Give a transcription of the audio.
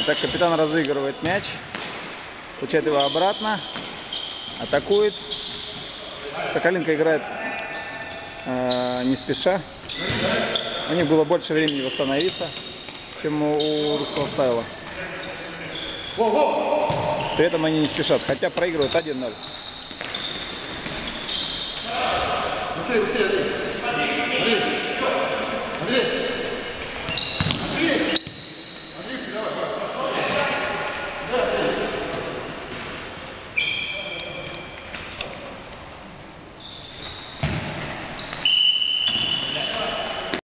Итак, капитан разыгрывает мяч, получает его обратно, атакует. Соколенко играет не спеша. У них было больше времени восстановиться, чем у русского стайла. При этом они не спешат, хотя проигрывают 1-0.